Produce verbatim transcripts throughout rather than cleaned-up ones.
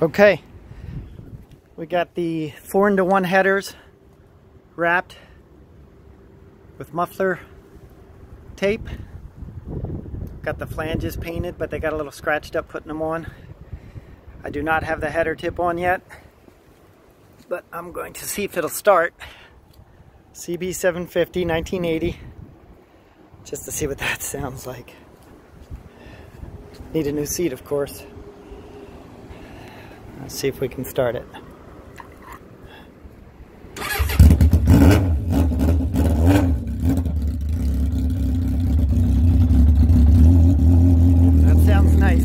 Okay, we got the four into one headers wrapped with muffler tape. Got the flanges painted, but they got a little scratched up putting them on. I do not have the header tip on yet, but I'm going to see if it'll start. C B seven fifty nineteen eighty, just to see what that sounds like. Need a new seat, of course. Let's see if we can start it. That sounds nice.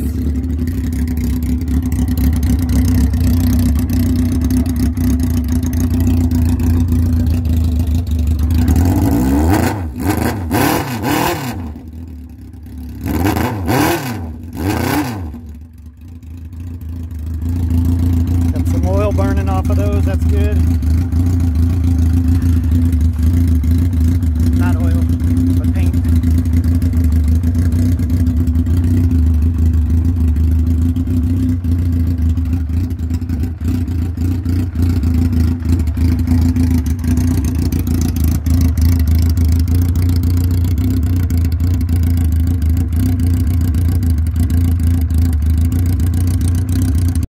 Got some oil burning off of those, that's good.